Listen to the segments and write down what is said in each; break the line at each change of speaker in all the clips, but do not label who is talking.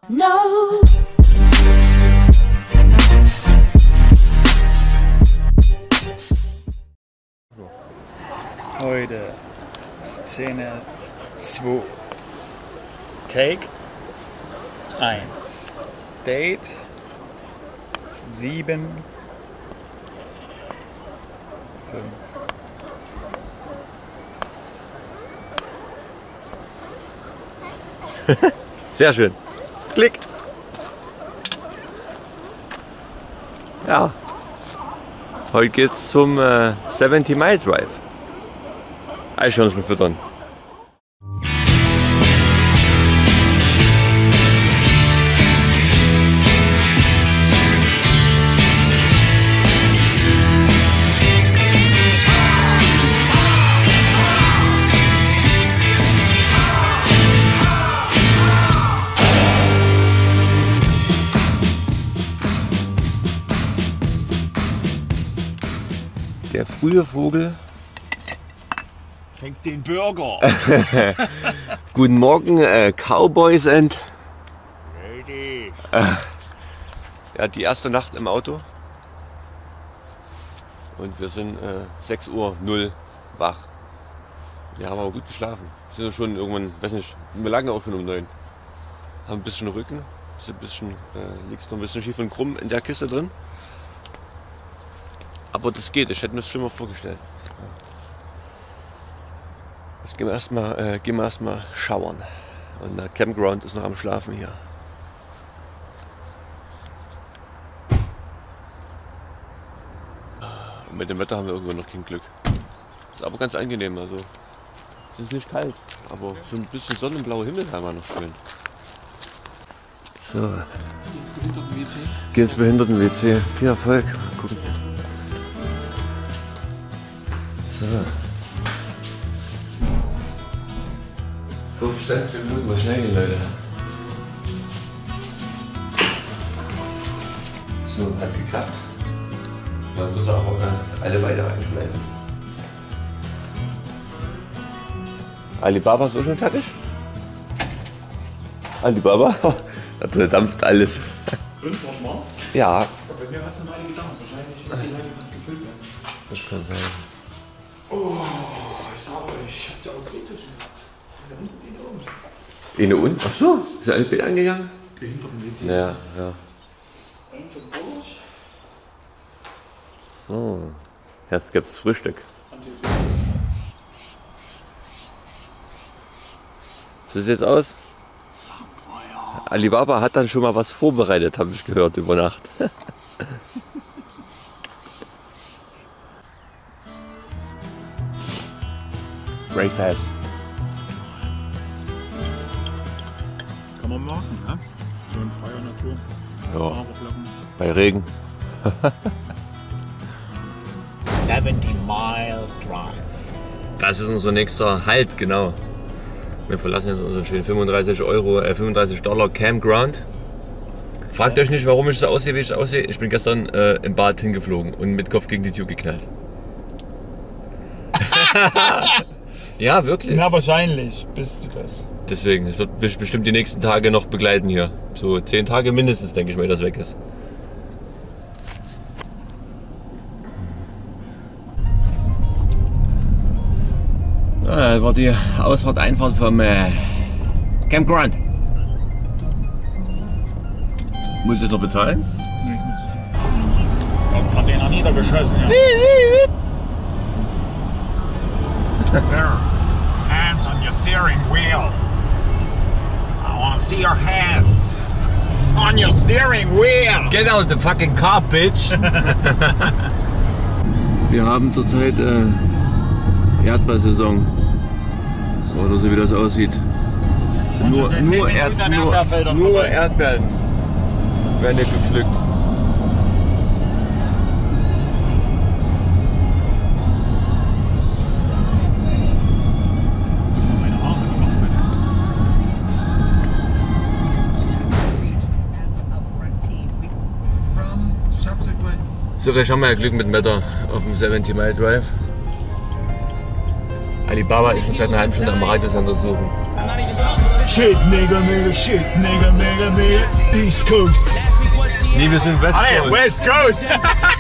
No.
Heute Szene 2. Take 1. Date 7. 5.
Sehr schön. Klick. Ja. Heute geht's zum 70 Mile Drive. Eichhörnchen füttern. Der frühe Vogel
Fängt den Burger.
Guten Morgen, Cowboys and...
Ladies.
Ja, die erste Nacht im Auto. Und wir sind 6:00 Uhr wach. Wir haben aber gut geschlafen. Wir sind schon irgendwann, weiß nicht, wir lagen auch schon um 9. Haben ein bisschen Rücken, ist ein bisschen, liegst noch ein bisschen schief und krumm in der Kiste drin. Aber das geht, ich hätte mir das schon mal vorgestellt. Jetzt gehen wir erstmal schauern. Und der Campground ist noch am Schlafen hier. Und mit dem Wetter haben wir irgendwo noch kein Glück. Ist aber ganz angenehm. Also, es ist nicht kalt, aber so ein bisschen sonnenblauer Himmel haben wir noch schön. So. Geht's Behinderten-WC. Viel Erfolg. Mal gucken. So. 5 Minuten, mal schnell gehen, Leute. So, hat geklappt. Man muss auch alle weiter einschmeißen. Alibaba ist auch schon fertig? Alibaba? Da drin dampft alles.
Und, war's mal?
Ja.
Bei mir hat es eine Weile gedauert. Wahrscheinlich ist die Leitung was gefüllt werden.
Das kann sein.
Oh, ich sag euch, ich hatte sie auch kritisch gehabt.
Eine und? Ach so, ist alles Bild angegangen?
Behinderten-WC.
Ja, ja.
Ein von durch.
So, jetzt gibt's Frühstück.
Und jetzt
So sieht's aus. Alibaba hat dann schon mal was vorbereitet, habe ich gehört, über Nacht. Breakfast.
kann man machen, ne? So in freier Natur.
Ja,
Haferflocken.
bei Regen.
70 Mile Drive.
Das ist unser nächster Halt, genau. Wir verlassen jetzt unseren schönen 35 Dollar Campground. Fragt euch nicht, warum ich so aussehe, wie ich aussehe. Ich bin gestern im Bad hingeflogen und mit Kopf gegen die Tür geknallt. Ja, wirklich.
Na, wahrscheinlich bist du das.
Deswegen, es wird mich bestimmt die nächsten Tage noch begleiten hier. So 10 Tage mindestens, denke ich mal, dass weg ist. Das war die Ausfahrt, Einfahrt vom Campground. Muss ich jetzt noch bezahlen?
Nee, ich muss. Ich hab grad den niedergeschossen, ja. There. Hands on your steering wheel. I wanna see your hands on your steering wheel.
Get out the fucking car, bitch! Wir haben zurzeit Erdbeersaison. Oder so wie das aussieht. Nur Erdbeeren werden hier gepflückt. So, vielleicht haben wir ja Glück mit dem Wetter auf dem 70 Mile Drive. Alibaba ist schon seit einer halben Stunde am Radiosender suchen.
Shit, nigga, nigga, shit, nigga, nigga, nigga, East Coast.
Nee, wir sind West
Hey,
Coast.
West Coast!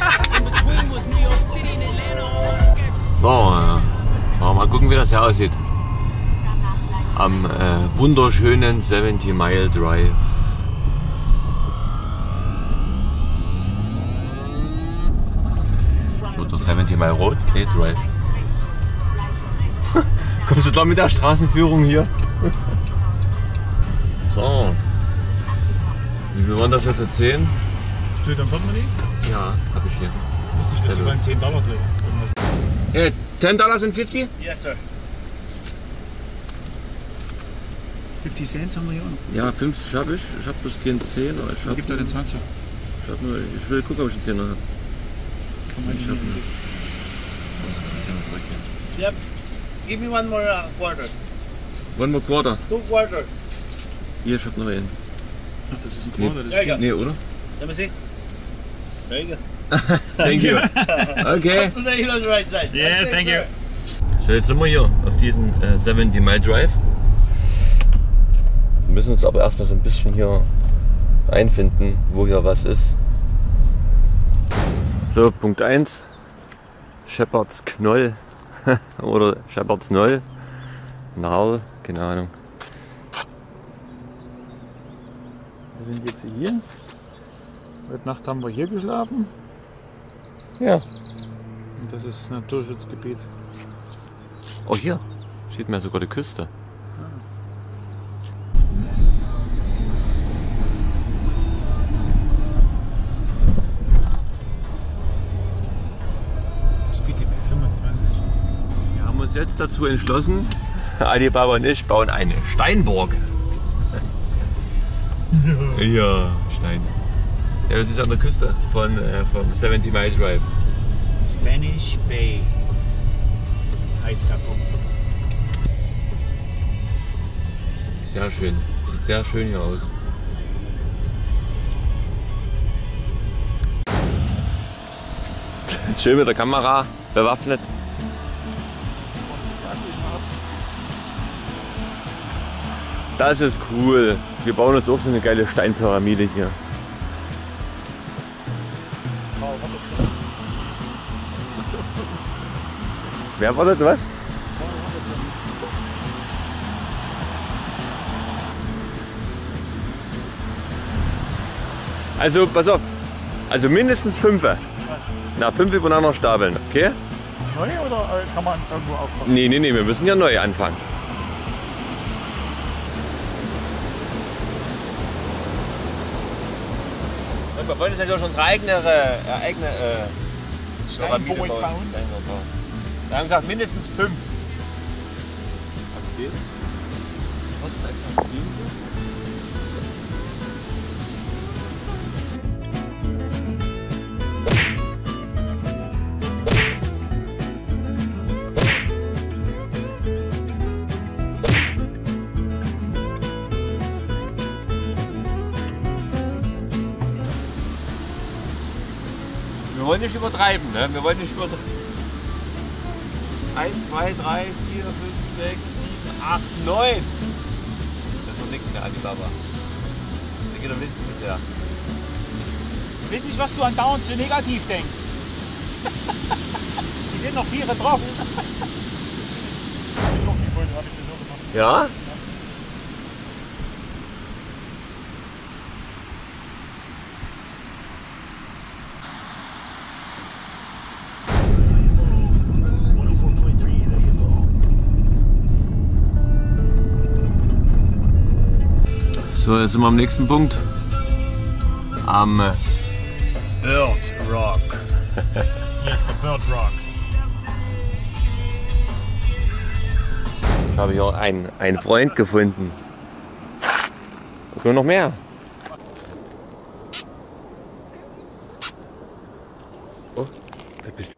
So, mal gucken, wie das hier aussieht. Am wunderschönen 70 Mile Drive. Oder 70 Mile Road? Nee, Drive. Kommst du da mit der Straßenführung hier? So. Wie viel waren das jetzt? 10?
Steht am Portemonnaie?
Ja, hab ich hier.
Muss ich sogar einen $10 drüber.
$10 and 50?
Yes, sir.
50 Cent haben wir hier unten.
Ja, 50 habe ich. Ich habe bloß keinen 10. Ich
Gib da den 20.
Ich will gucken, ob ich einen 10 habe. Ich habe einen.
Yep. Give me one more quarter.
One more quarter.
2 quarter.
Hier, ich habe noch einen.
Ach, das ist ein Quarter. Das
There you
ist
go.
Nee, oder?
Let me see. There you go.
Thank you. Okay.
So there you go on the right side.
Yes,
Okay,
thank
sir.
you.
So, jetzt sind wir hier auf diesem 70 Mile Drive. Wir müssen uns aber erstmal so ein bisschen hier einfinden, wo hier was ist. So, Punkt 1. Shepherds Knoll oder Shepherds Knoll. Narl, keine Ahnung.
Wir sind jetzt hier. Heute Nacht haben wir hier geschlafen.
Ja.
Und das ist Naturschutzgebiet.
Oh, hier sieht man sogar die Küste.
Speedlimit 25.
Wir haben uns jetzt dazu entschlossen, Alibaba und ich bauen eine Steinburg. Ja, Stein. Ja, das ist an der Küste vom 70 Mile Drive.
Spanish Bay. Das heißt der Punkt.
Sehr schön. Sieht sehr schön hier aus. Schön mit der Kamera, bewaffnet. Das ist cool. Wir bauen uns auch so eine geile Steinpyramide hier. Wer war das, was? Also, pass auf. Also mindestens 5. Na, 5 übereinander stapeln, okay?
Neu oder kann man irgendwo aufmachen?
Nee, wir müssen ja neu anfangen. Wir wollen jetzt natürlich unsere eigene
Steinburg
Pyramide
bauen.
Wir haben gesagt mindestens 5. Okay. Was bleibt noch liegen? Wir wollen nicht übertreiben, ne? Wir wollen nicht übertreiben. 1, 2, 3, 4, 5, 6, 7, 8, 9. Das ist noch nichts mehr, Alibaba. Da geht er mit der.
Ich weiß nicht, was du andauernd so negativ denkst. Die gehen noch 4 drauf.
Ja? So, jetzt sind wir am nächsten Punkt. Am
Bird Rock. Hier ist der Bird Rock.
Ich habe hier einen Freund gefunden. Nur noch mehr. Oh, da bist du.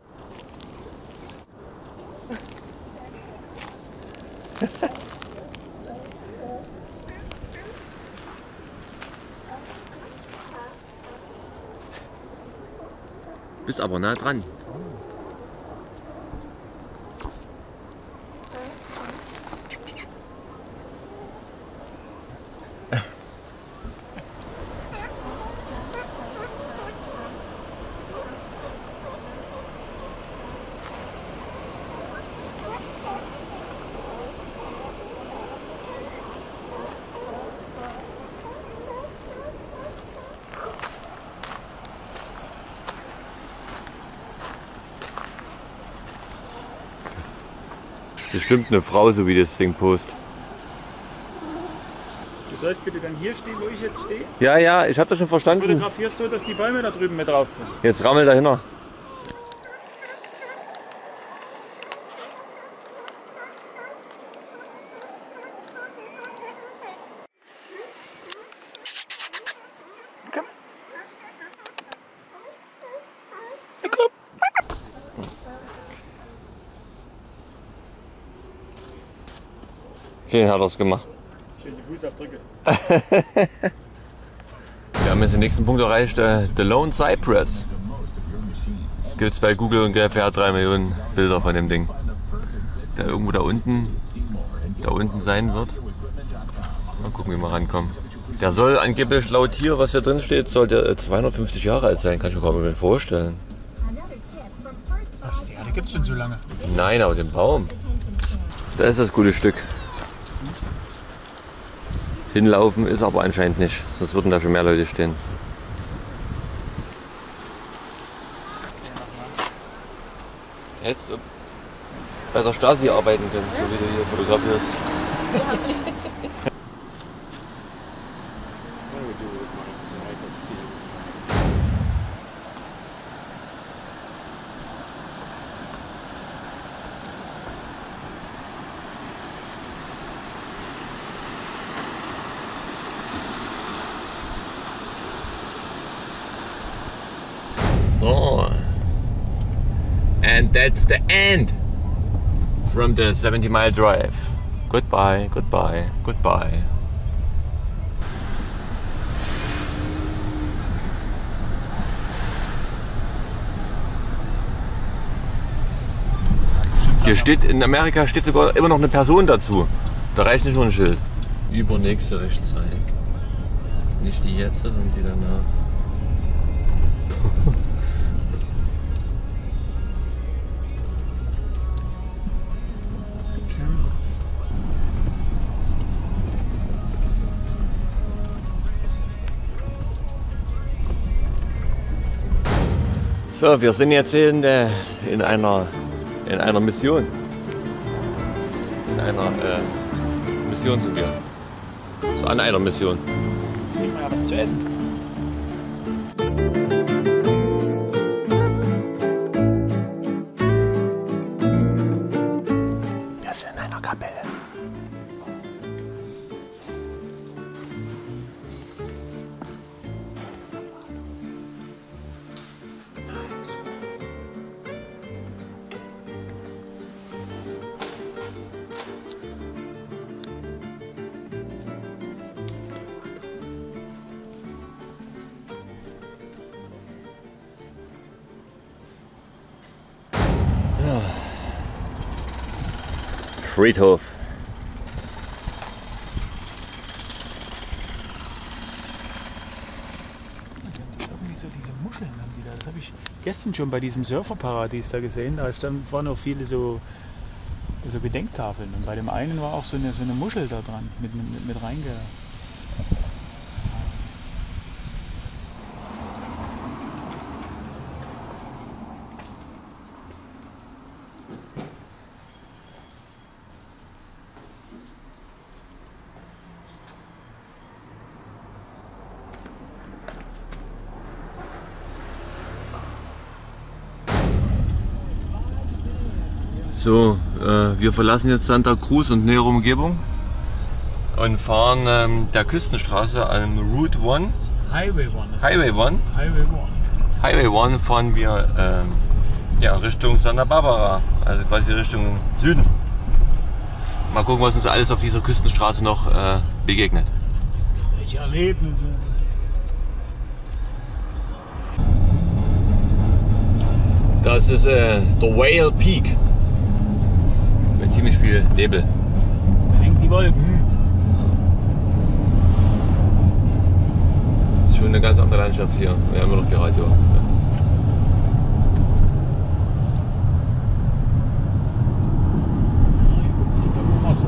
Bist aber nah dran. Bestimmt eine Frau, so wie das Ding post.
Du sollst bitte dann hier stehen, wo ich jetzt stehe.
Ja, ja, ich habe das schon verstanden.
Fotografierst so, dass die Bäume da drüben mit drauf sind.
Jetzt rammel dahinter. Okay, hat er's gemacht.
Schön die Fußabdrücke.
Wir haben jetzt den nächsten Punkt erreicht, The Lone Cypress. Gibt es bei Google ungefähr 3 Millionen Bilder von dem Ding. Der irgendwo da unten sein wird. Mal gucken, wie wir rankommen. Der soll angeblich laut hier, was hier drin steht, soll der 250 Jahre alt sein. Kann ich mir gar nicht vorstellen.
Was, die Erde gibt's schon so lange?
Nein, aber den Baum. Da ist das gute Stück. Hinlaufen ist aber anscheinend nicht, sonst würden da schon mehr Leute stehen. Hättest du bei der Stasi arbeiten können, so wie du hier fotografierst. So. And that's the end from the 70-mile drive. Goodbye, goodbye, goodbye. Hier steht, in Amerika steht sogar immer noch eine Person dazu. Da reicht nicht nur ein Schild. Übernächste Rechtszeit. Nicht die jetzt, sondern die danach. So, wir sind jetzt in einer Mission. In einer Mission sind wir. So, an einer Mission.
Kriegen wir ja was zu essen.
Wir sind in einer Kapelle. Friedhof.
Irgendwie so diese Muscheln haben die da. Das habe ich gestern schon bei diesem Surferparadies da gesehen. Da waren noch viele so Gedenktafeln. Und bei dem einen war auch so eine Muschel da dran mit reinge.
So, wir verlassen jetzt Santa Cruz und nähere Umgebung und fahren der Küstenstraße an Route 1.
Highway 1.
Highway 1.
Highway 1.
Highway 1 fahren wir ja, Richtung Santa Barbara, also quasi Richtung Süden. Mal gucken, was uns alles auf dieser Küstenstraße noch begegnet.
Welche Erlebnisse.
Das ist der Whale Peak. Mit ziemlich viel Nebel.
Da hängen die Wolken.
Ist schon eine ganz andere Landschaft hier. Wir haben immer noch die Radio.
Hier kommt bestimmt irgendwo Wasser.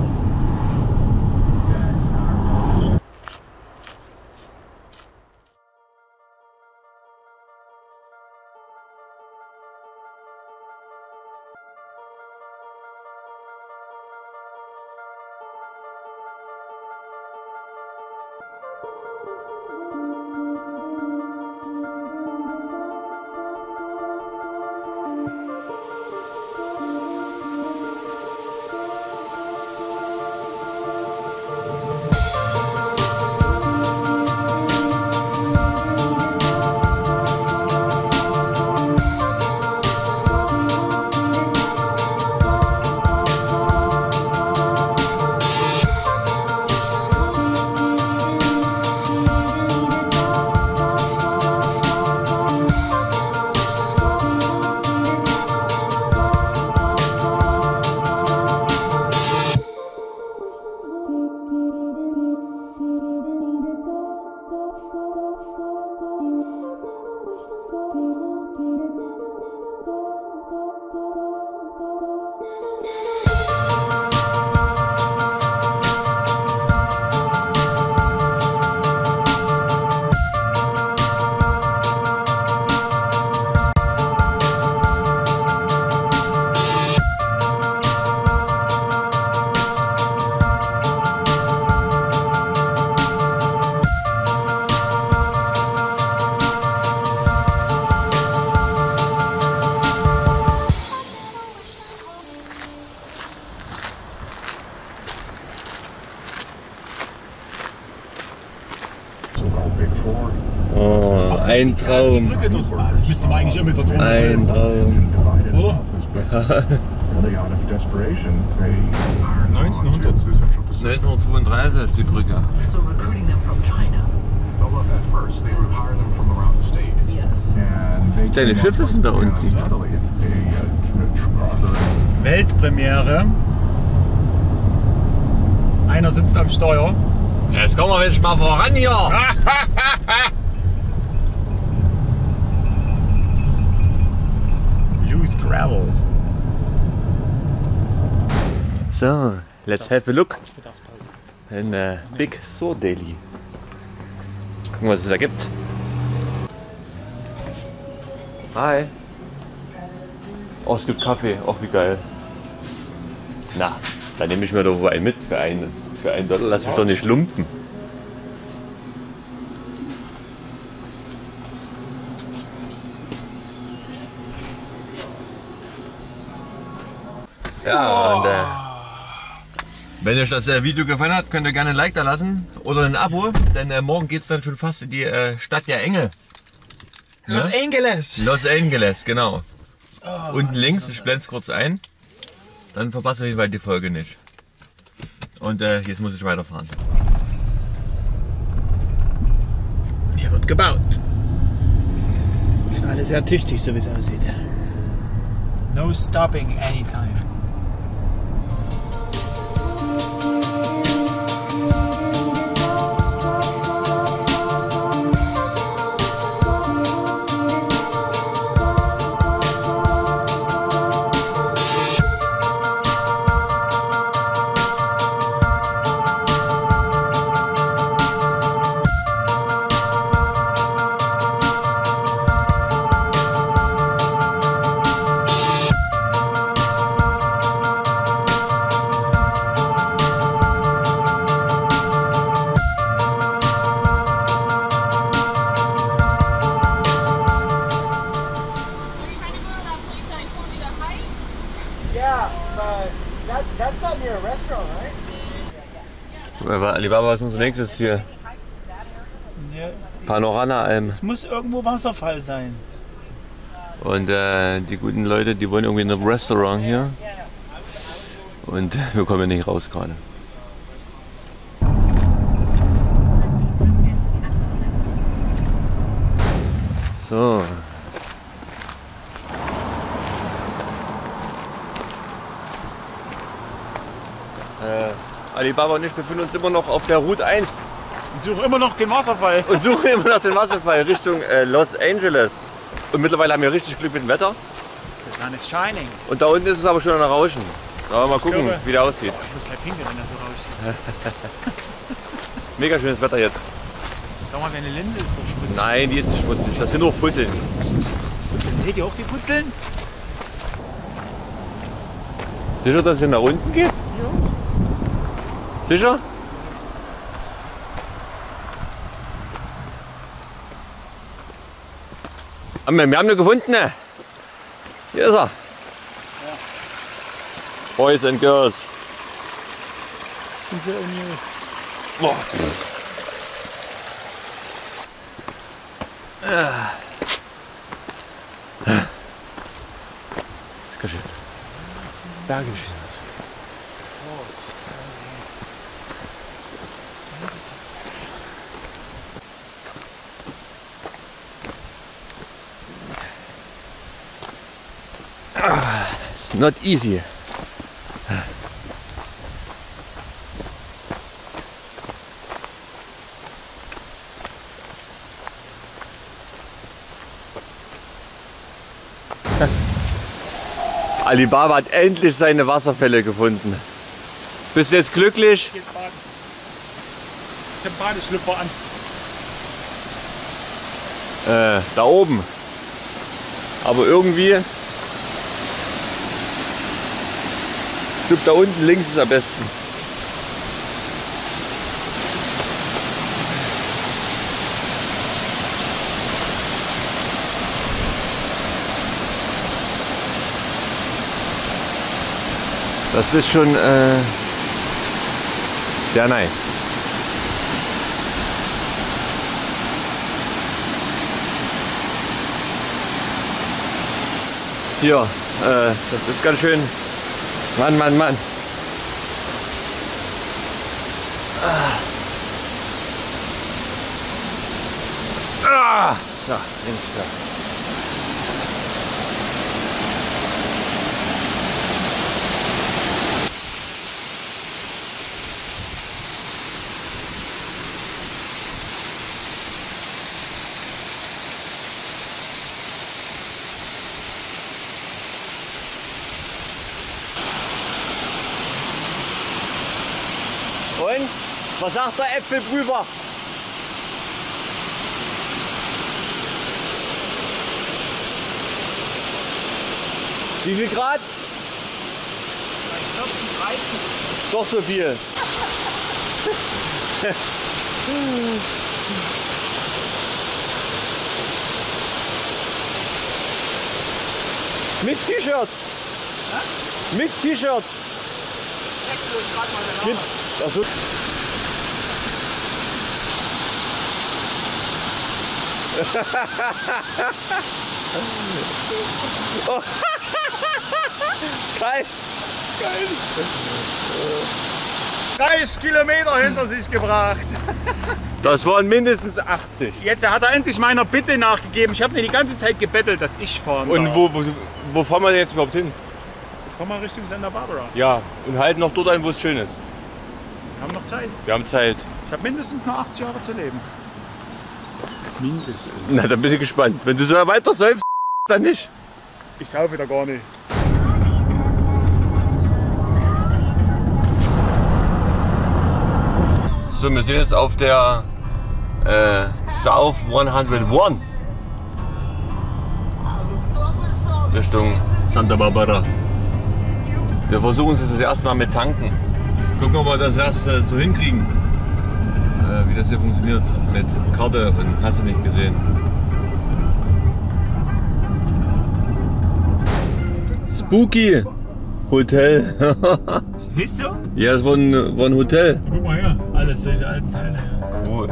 Oh, ein
Die
Traum.
Brücke dort. Ah, das müsste man eigentlich immer da drunter.
Ein Traum.
Oder? 1900.
1932 die Brücke.
So recruiting them from China.
Yes.
Kleine Schiffe sind da unten.
Weltpremiere. Einer sitzt am Steuer.
Jetzt kommen wir jetzt mal voran hier.
Loose Gravel.
So, let's have a look. In Big Sur Delhi. Gucken, was es da gibt. Hi. Oh, es gibt Kaffee. Ach, wie geil. Na, dann nehme ich mir doch wohl einen mit für einen. Für $1 lass mich doch nicht lumpen. Ja, und wenn euch das Video gefallen hat, könnt ihr gerne ein Like da lassen oder ein Abo, denn morgen geht es dann schon fast in die Stadt der Engel.
Los Angeles.
Los Angeles, genau. Unten links, ich blende es kurz ein, dann verpasst ihr die Folge nicht. Und jetzt muss ich weiterfahren.
Hier wird gebaut. Ist alles sehr tüchtig, so wie es aussieht. No stopping anytime.
Alibaba, was ist unser nächstes hier?
Ja,
Panorama-Alm.
es muss irgendwo Wasserfall sein.
Und die guten Leute, die wollen irgendwie in einem Restaurant hier. Und wir kommen hier nicht raus gerade. So. Alibaba und ich befinden uns immer noch auf der Route 1
Und suche immer noch den Wasserfall.
und suchen immer nach dem Wasserfall Richtung Los Angeles. Und mittlerweile haben wir richtig Glück mit dem Wetter.
The sun is shining.
Und da unten ist es aber schon ein Rauschen. Da wollen wir mal gucken,
glaube-
wie der aussieht.
Ich muss gleich pinkeln, wenn das so raussieht.
Mega schönes Wetter jetzt.
Sag mal, deine Linse ist doch schmutzig.
Nein, die ist nicht schmutzig. Das sind nur Fusseln.
Seht ihr auch die Putzeln?
Sicher, dass es nach unten geht? Sicher? Wir haben ihn gefunden. Ne? Hier ist er. Boys and Girls.
Diese Union.
Boah. Скажи. Berge schießen. It's not easy. Alibaba hat endlich seine Wasserfälle gefunden. Bist du jetzt glücklich?
Jetzt baden. Ich hab Badeschlüpfer an.
Da oben. Aber irgendwie. Ich glaube, da unten links ist am besten. Das ist schon sehr nice. Hier, das ist ganz schön. Mann, Mann, Mann. Ja, Mensch, ja. Und? Was sagt der Äpfelprüfer? Wie viel Grad? 13. Doch so viel. Mit T-Shirt. Mit T-Shirt. Das wird oh. Geil.
30 Kilometer hinter sich gebracht.
Das waren mindestens 80.
Jetzt hat er endlich meiner Bitte nachgegeben. Ich habe mir die ganze Zeit gebettelt, dass ich fahren
Und
darf.
wo fahren wir jetzt überhaupt hin?
Jetzt fahren wir Richtung Santa Barbara.
Ja, und halten noch dort ein, wo es schön ist.
Wir haben noch Zeit.
Wir haben Zeit.
Ich habe mindestens noch 80 Jahre zu leben. Mindestens.
Na, dann bin ich gespannt. Wenn du so weiter säufst, dann nicht.
Ich sauf wieder gar nicht.
So, wir sind jetzt auf der South 101 Richtung Santa Barbara. Wir versuchen es das erste Mal mit Tanken. Gucken, ob wir das erst so hinkriegen, wie das hier funktioniert mit Karte und hast du nicht gesehen. Spooky Hotel.
Siehst du?
Ja, es war ein Hotel.
Guck mal her, alles solche alten Teile.
Cool.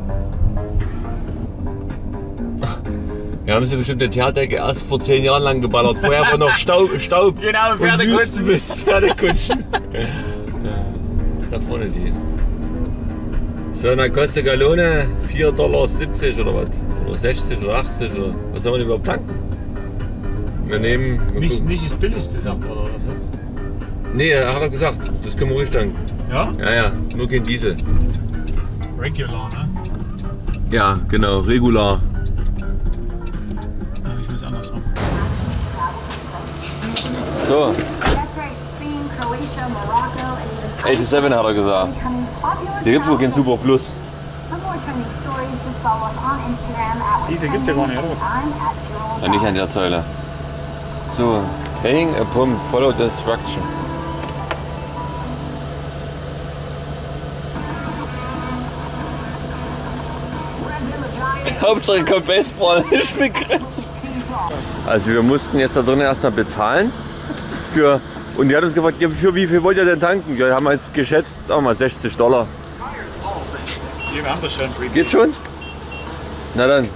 Wir haben sie bestimmt die Theaterdecke erst vor 10 Jahren lang geballert. Vorher war noch Staub.
Genau,
und
Pferdekutschen.
Wüste mit Pferdekutschen. Da vorne die. So, eine Costa Gallone 4,70 $ oder was? Oder 60 oder 80 oder was soll man überhaupt tanken? Wir nehmen.
Nicht das billigste, sagt er, oder was?
Nee, er hat er gesagt, das können wir ruhig tanken.
Ja?
Ja, nur kein Diesel.
Regular, ne?
Ja, genau, regular.
Ich muss andersrum.
So,
That's right, Spain, Croatia, Morocco, and even
87 hat er gesagt.
becoming popular.
Hier gibt es wohl kein Super Plus.
For more trending stories, just follow us on Instagram at
Diese gibt's ja gar nicht, oder?
I'm at Cheryl
Ja, nicht an der Zeile. So, hang a pump, follow the instruction. Hauptsache kein Baseball, nicht begrenzt. Also wir mussten jetzt da drin erstmal bezahlen. Und die hat uns gefragt, ja, für wie viel wollt ihr denn tanken? Ja, haben wir jetzt geschätzt, sagen wir mal 60 $.
Hier, wir haben das schon.
Geht schon? Na dann.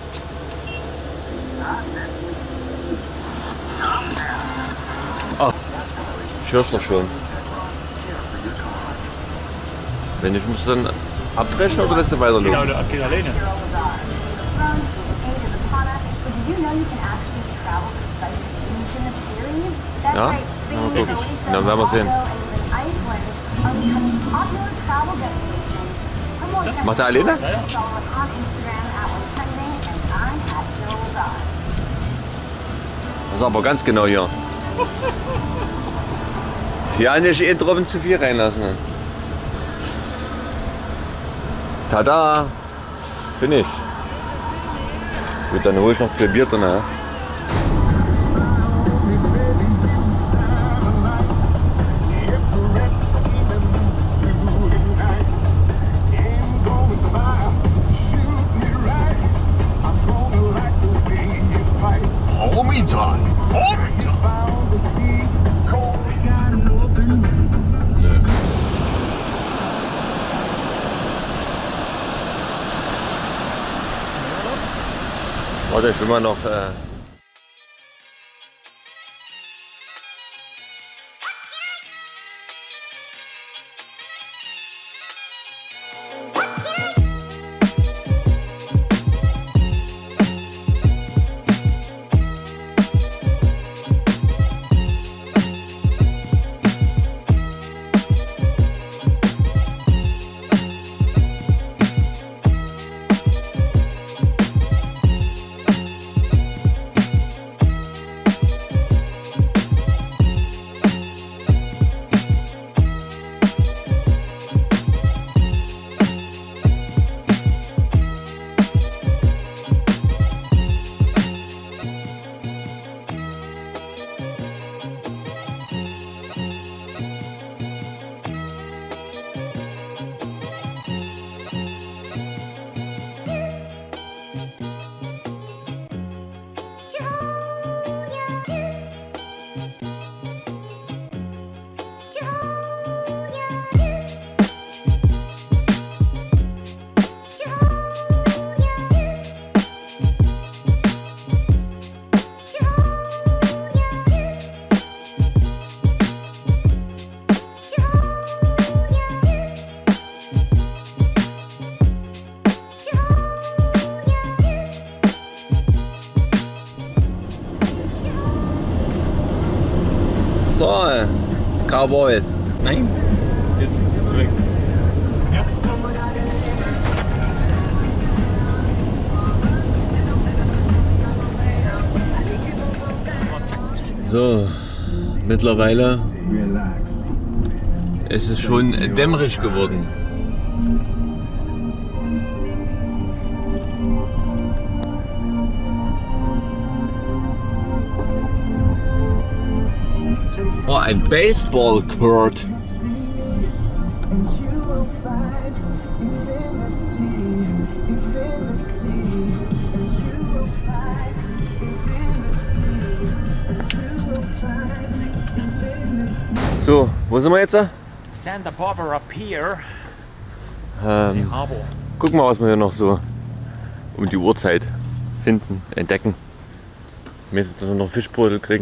Ah, ich hör's doch schon. Wenn ich muss dann abbrechen oder lässt du weiterlaufen?
Genau, geht alleine.
But did you know you can actually travel to sites used in the series? That's
Ja?
right, Spain,
Na, guck ich.
Croatia,
Dann werden wir sehen.
Morocco, and even Iceland are becoming popular travel destinations. For more trending
Macht er alleine?
stories, just follow us on Instagram at What's Trending, and I'm at Cheryl Zahn.
Das ist aber ganz genau hier. Ja, nicht einen Tropfen zu viel reinlassen. Tada! Finish. Gut, dann hole ich noch 2 Bier drin. Ja?
Homie time. Homie time.
Nö. Warte, ich will mal noch. Cowboys.
Nein. Jetzt ist es weg. Ja.
So, mittlerweile ist es schon dämmerig geworden. Oh, ein Baseball-Court. So, wo sind wir jetzt?
Santa Barbara Pier.
Gucken wir mal, was wir hier noch so um die Uhrzeit finden, entdecken. Mäßig, dass wir noch Fischbrötel kriegen.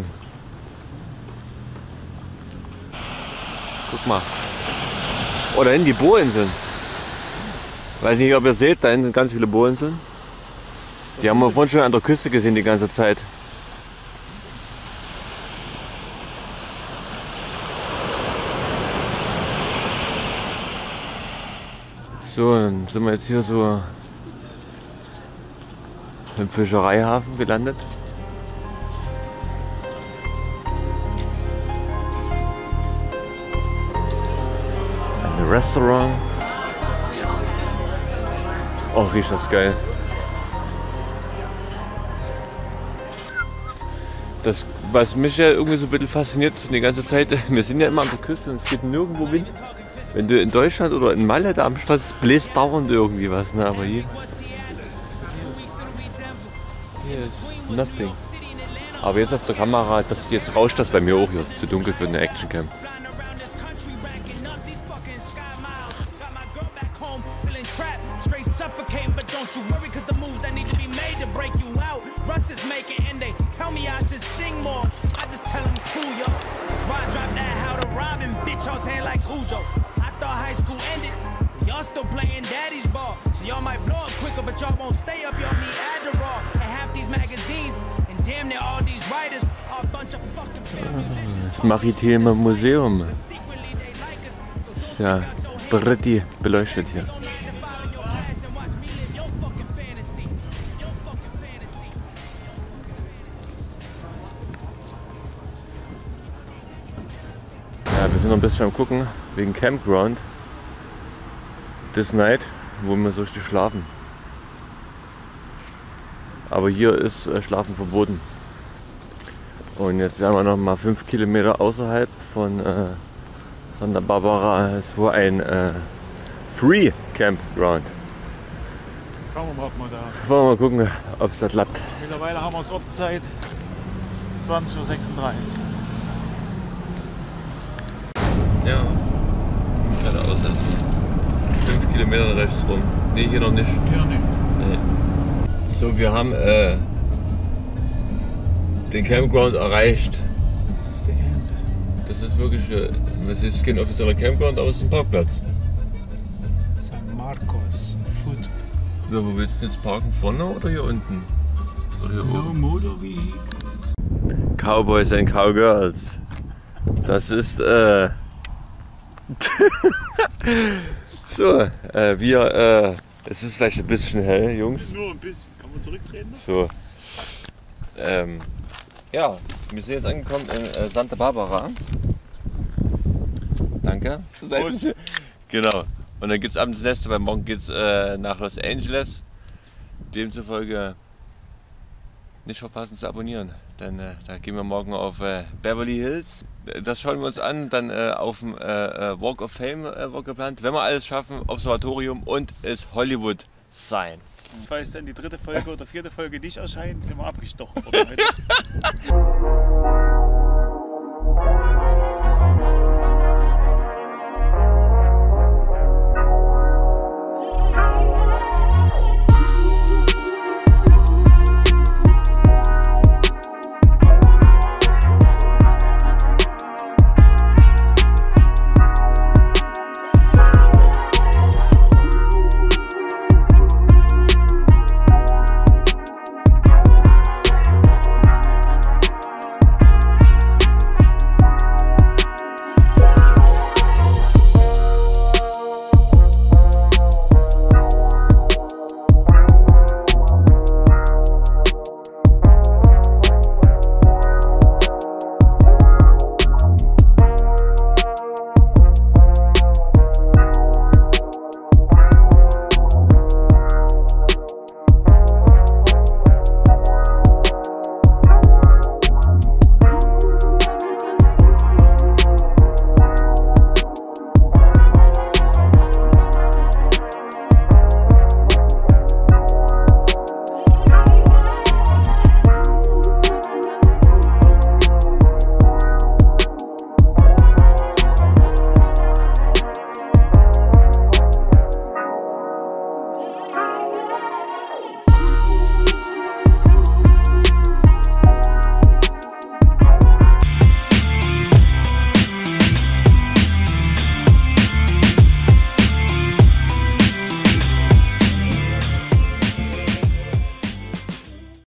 Guck mal. Oh, da hinten die Bohrinseln. Weiß nicht, ob ihr seht, da hinten sind ganz viele Bohrinseln. Die haben wir vorhin schon an der Küste gesehen die ganze Zeit. So, dann sind wir jetzt hier so im Fischereihafen gelandet. Ein Restaurant. Oh, riecht das geil. Das, was mich ja irgendwie so ein bisschen fasziniert die ganze Zeit, wir sind ja immer an der Küste und es geht nirgendwo Wind. Wenn du in Deutschland oder in Malle da am Strand bläst dauernd irgendwie was, ne? Aber hier ist nothing. Aber jetzt auf der Kamera, jetzt rauscht das bei mir auch, hier ist zu dunkel für eine Actioncam.
High school ended, y'all still playing daddy's ball. So y'all might blow up quicker, but y'all won't stay up. Y'all need Adderall. And half these magazines, and damn near all these writers are a bunch of fucking
Das Maritime Museum. Ist ja pretty beleuchtet hier. Ja, wir sind noch ein bisschen am gucken wegen Campground. This night, wo wir so richtig schlafen. Aber hier ist Schlafen verboten. Und jetzt werden wir noch mal 5 Kilometer außerhalb von Santa Barbara. Es war ein Free Campground.
Schauen wir mal, ob wir da.
Wollen wir mal gucken, ob es da klappt.
Mittlerweile haben wir es Ortszeit 20:36 Uhr.
Ja, gerade auslassen. 5 Kilometer rechts rum. Ne, hier noch nicht.
Hier noch nicht.
Nee. So, wir haben den Campground erreicht.
Das ist der End.
Das ist wirklich, das ist kein offizieller Campground, aber es ist ein Parkplatz.
San Marcos Food.
Ja, wo willst du jetzt parken? Vorne oder hier unten? Oder hier
No
oben?
Motor wie.
Cowboys and Cowgirls. Das ist so, es ist vielleicht ein bisschen hell, Jungs.
Nur ein bisschen. Kann man zurücktreten?
So, ja, wir sind jetzt angekommen in Santa Barbara. Danke.
Prost.
Genau. Und dann geht's abends Neste, weil morgen geht's nach Los Angeles. Demzufolge nicht verpassen zu abonnieren. Denn da gehen wir morgen auf Beverly Hills. Das schauen wir uns an, dann auf dem Walk of Fame geplant. Wenn wir alles schaffen, Observatorium und es Hollywood Sign.
Falls dann die 3. Folge oder 4. Folge nicht erscheint, sind wir abgestochen worden heute.